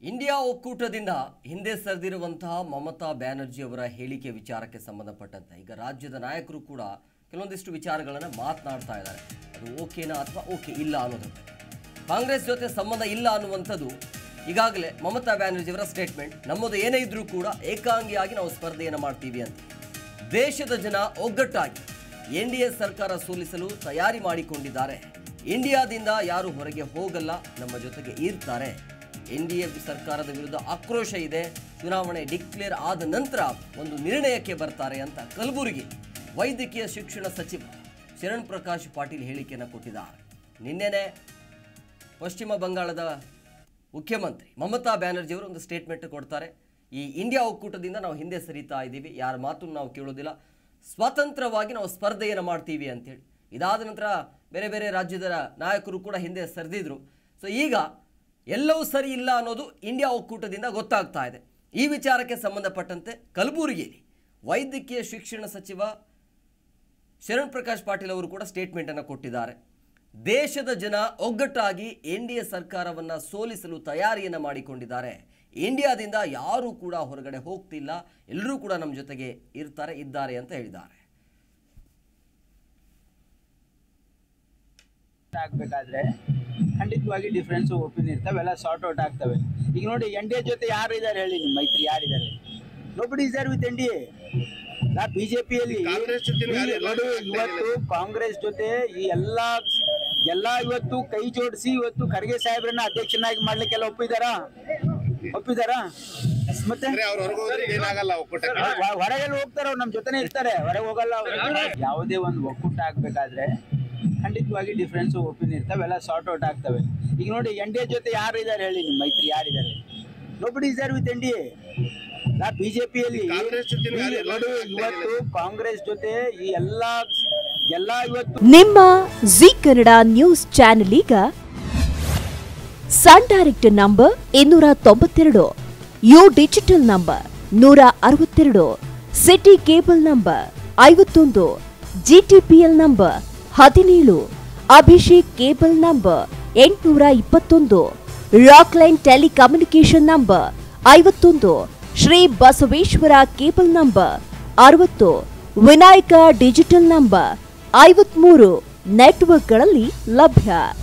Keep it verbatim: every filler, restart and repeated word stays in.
India ಒಕ್ಕೂಟದಿಂದ ಹಿಂದೆ ಸರಿದಿರುವಂತಹ ಮಮತಾ ಬ್ಯಾನರ್ಜಿ ಅವರ ಹೇಳಿಕೆ ವಿಚಾರಕ್ಕೆ ಸಂಬಂಧಪಟ್ಟಂತೆ ಈಗ ರಾಜ್ಯದ ನಾಯಕರು ಕೂಡ ಕೆಲವೊಂದಿಷ್ಟು ವಿಚಾರಗಳನ್ನು ಮಾತನಾಡ್ತಾ ಇದ್ದಾರೆ. ಅದು ಓಕೆನಾ ಅಥವಾ ಓಕೆ ಇಲ್ಲ ಅನ್ನೋದ್ರ ಬಗ್ಗೆ. ಕಾಂಗ್ರೆಸ್ ಜೊತೆ ಸಂಬಂಧ ಇಲ್ಲ ಅನ್ನುವಂಥದ್ದು ಈಗಾಗಲೇ ಮಮತಾ ಬ್ಯಾನರ್ಜಿ ಅವರ ಸ್ಟೇಟ್ಮೆಂಟ್. ನಮ್ಮದು ಏನೇ ಇದ್ರೂ ಕೂಡ ಏಕಾಂಗಿಯಾಗಿ ನಾವು ಸ್ಪರ್ಧೆಯನ್ನು ಮಾಡ್ತೀವಿ ಅಂತ. ದೇಶದ ಜನ ಒಗ್ಗಟ್ಟಾಗಿ ಎನ್ ಡಿ ಎ ಸರ್ಕಾರ ಸೋಲಿಸಲು ತಯಾರಿ ಮಾಡಿಕೊಂಡಿದ್ದಾರೆ. ಇಂಡಿಯಾದಿಂದ ಯಾರು ಹೊರಗೆ ಹೋಗಲ್ಲ, ನಮ್ಮ ಜೊತೆಗೆ ಇರ್ತಾರೆ. ಎನ್ ಡಿ ಎ ಸರ್ಕಾರದ ವಿರುದ್ಧ ಆಕ್ರೋಶ ಇದೆ. ಚುನಾವಣೆ ಡಿಕ್ಲೇರ್ ಆದ ನಂತರ ಒಂದು ನಿರ್ಣಯಕ್ಕೆ ಬರ್ತಾರೆ ಅಂತ ಕಲಬುರಗಿ ವೈದ್ಯಕೀಯ ಶಿಕ್ಷಣ ಸಚಿವ ಶರಣ್ ಪ್ರಕಾಶ್ ಪಾಟೀಲ್ ಹೇಳಿಕೆಯನ್ನು ಕೊಟ್ಟಿದ್ದಾರೆ. ನಿನ್ನೆನೇ ಪಶ್ಚಿಮ ಬಂಗಾಳದ ಮುಖ್ಯಮಂತ್ರಿ ಮಮತಾ ಬ್ಯಾನರ್ಜಿ ಅವರು ಒಂದು ಸ್ಟೇಟ್ಮೆಂಟ್ ಕೊಡ್ತಾರೆ. ಈ ಇಂಡಿಯಾ ಒಕ್ಕೂಟದಿಂದ ನಾವು ಹಿಂದೆ ಸರಿತಾ ಇದ್ದೀವಿ, ಯಾರ ಮಾತನ್ನು ನಾವು ಕೇಳೋದಿಲ್ಲ, ಸ್ವತಂತ್ರವಾಗಿ ನಾವು ಸ್ಪರ್ಧೆಯನ್ನು ಮಾಡ್ತೀವಿ ಅಂತೇಳಿ. ಇದಾದ ನಂತರ ಬೇರೆ ಬೇರೆ ರಾಜ್ಯದ ನಾಯಕರು ಕೂಡ ಹಿಂದೆ ಸರಿದಿದ್ರು. ಸೊ ಈಗ ಎಲ್ಲವೂ ಸರಿ ಇಲ್ಲ ಅನ್ನೋದು ಇಂಡಿಯಾ ಒಕ್ಕೂಟದಿಂದ ಗೊತ್ತಾಗ್ತಾ ಇದೆ. ಈ ವಿಚಾರಕ್ಕೆ ಸಂಬಂಧಪಟ್ಟಂತೆ ಕಲಬುರಗಿಯಲ್ಲಿ ವೈದ್ಯಕೀಯ ಶಿಕ್ಷಣ ಸಚಿವ ಶರಣ್ ಪ್ರಕಾಶ್ ಪಾಟೀಲ್ ಅವರು ಕೂಡ ಸ್ಟೇಟ್ಮೆಂಟನ್ನು ಕೊಟ್ಟಿದ್ದಾರೆ. ದೇಶದ ಜನ ಒಗ್ಗಟ್ಟಾಗಿ ಎನ್ ಡಿ ಎ ಸರ್ಕಾರವನ್ನು ಸೋಲಿಸಲು ತಯಾರಿಯನ್ನು ಮಾಡಿಕೊಂಡಿದ್ದಾರೆ. ಇಂಡಿಯಾದಿಂದ ಯಾರೂ ಕೂಡ ಹೊರಗಡೆ ಹೋಗ್ತಿಲ್ಲ, ಎಲ್ಲರೂ ಕೂಡ ನಮ್ಮ ಜೊತೆಗೆ ಇರ್ತಾರೆ ಇದ್ದಾರೆ ಅಂತ ಹೇಳಿದ್ದಾರೆ. ಆಗ್ಬೇಕಾದ್ರೆ ಖಂಡಿತವಾಗಿ ಡಿಫರೆನ್ಸ್ ಒಪಿನಿಯನ್ ಇರ್ತವೆ, ಎಲ್ಲ ಸಾರ್ಟ್ ಔಟ್ ಆಗ್ತವೆ. ಈಗ ನೋಡಿ, ಎನ್ ಡಿ ಎ ಜೊತೆ ಯಾರು ಇದ್ದಾರೆ ಹೇಳಿ, ನಿಮ್ಮ ಮೈತ್ರಿ ಯಾರಿದ್ದಾರೆ? Nobody is there with N D A. ಬಿಜೆಪಿಯಲ್ಲಿ ನೋಡಿ, ಇವತ್ತು ಕಾಂಗ್ರೆಸ್ ಜೊತೆ ಈ ಎಲ್ಲಾ ಎಲ್ಲ ಇವತ್ತು ಕೈ ಜೋಡಿಸಿ ಇವತ್ತು ಖರ್ಗೆ ಸಾಹೇಬ್ರನ್ನ ಅಧ್ಯಕ್ಷನಾಗಿ ಮಾಡ್ಲಿಕ್ಕೆಲ್ಲ ಒಪ್ಪಿದಾರ ಒಪ್ಪಿದಾರ ಮತ್ತೆ ಹೊರಗೆಲ್ಲ ಹೋಗ್ತಾರ, ಅವ್ರು ನಮ್ ಜೊತೆನೆ ಇರ್ತಾರೆ, ಹೊರಗೆ ಹೋಗಲ್ಲ. ಯಾವುದೇ ಒಂದು ಒಕ್ಕೂಟ ಆಗ್ಬೇಕಾದ್ರೆ ಖಂಡಿತವಾಗಿ ಡಿಫರೆನ್ಸ್ ಒಪಿನಿಯನ್ ಇರ್ತವೆ, ಎಲ್ಲ ಸಾರ್ಟ್ ಔಟ್ ಆಗ್ತವೆ. ಈಗ ನೋಡಿ, ಎನ್ ಡಿ ಎ ಜೊತೆ ಯಾರು ಇದ್ದಾರೆ ಹೇಳಿ, ನಿಮ್ಮ ಮೈತ್ರಿ ಯಾರಿದ್ದಾರೆ? Nobody is there with N D A. ಬಿಜೆಪಿಯಲ್ಲಿ ನೋಡಿ, ಇವತ್ತು ಕಾಂಗ್ರೆಸ್ ಜೊತೆ ಈ ಎಲ್ಲಾ ಎಲ್ಲ ಇವತ್ತು ನಿಮ್ಮ ಜಿ ಕನ್ನಡ ನ್ಯೂಸ್ ಚಾನೆಲ್ ಈಗ ಸನ್ ಡೈರೆಕ್ಟ್ ನಂಬರ್ ಇನ್ನೂರ ತೊಂಬತ್ತೆರಡು, ಯು ಡಿಜಿಟಲ್ ನಂಬರ್ ನೂರ ಅರವತ್ತೆರಡು, ಸಿಟಿ ಕೇಬಲ್ ನಂಬರ್ ಐವತ್ತೊಂದು, ಜಿಟಿಪಿಎಲ್ ನಂಬರ್ ಹದಿನೇಳು, ಅಭಿಷೇಕ್ ಕೇಬಲ್ ನಂಬರ್ ಎಂಟುನೂರ ಇಪ್ಪತ್ತೊಂದು, ರಾಕ್ಲೈನ್ ಟೆಲಿಕಮ್ಯುನಿಕೇಶನ್ ನಂಬರ್ ಐವತ್ತೊಂದು, ಶ್ರೀ ಬಸವೇಶ್ವರ ಕೇಬಲ್ ನಂಬರ್ ಅರವತ್ತು, ವಿನಾಯಕ ಡಿಜಿಟಲ್ ನಂಬರ್ ಐವತ್ಮೂರು ನೆಟ್ವರ್ಕ್ಗಳಲ್ಲಿ ಲಭ್ಯ.